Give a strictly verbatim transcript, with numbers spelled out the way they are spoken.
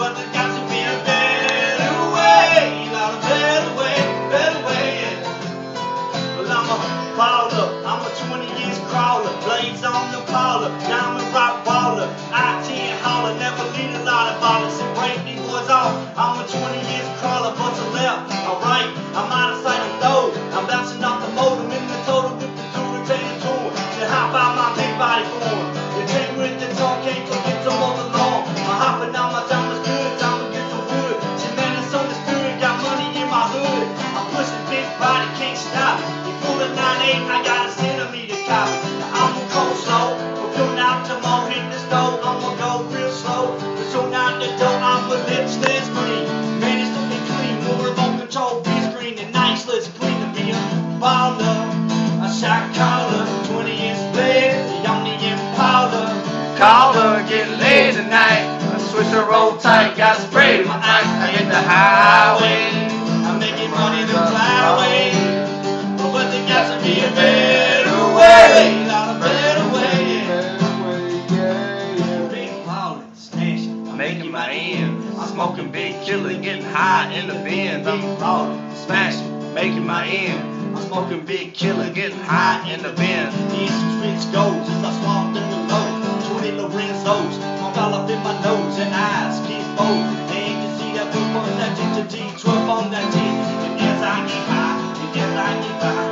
but there got to be a better way, not a better way, better way, yeah. Well, I'm a baller, I'm a twenty years crawler, blades on the parlor, diamond rock baller, I ten holler, never lead a lot of ballers and break these boys off. I'm a twenty years crawler, bust a left, alright, I'm out of sight and low, I'm bouncing off the modem in the total with the two retaining tool, then hop out my big body form, the chain with the tongue can't forget to mow the lawn, I'm hopping out my time is good, time to get some wood, shit man it's understood, got money in my hood, I'm pushing big body, can't stop, you fool a nine eight, I got a centimeter copy, I'm a cold slow, we're going out tomorrow, hit the stove, I'ma go real slow, we're soon out the door, I'm a lips, let's green, man it's looking clean, more remote control, be screen and nice, let's clean the beer, baller, a shot caller, twenty inch blade, the only Impala, Caller, get laid tonight. I switch the roll tight, got spray in my eye. I hit the highway. I'm making money the flyway, but there got to be a better way, not a better way, yeah. Big ballin', smashing, I'm making my ends. I'm smoking big killer, getting high in the bins. I'm ballin', smashing, making my ends. I'm smoking big killer, getting high in the bins. Need some switch goals as I swamp in the low. twenty Lorenzos, I'm all up in my nose and eyes, keep bold. They ain't to see that book on that ginger G, twelve on that G. And as I get high, and as I get high,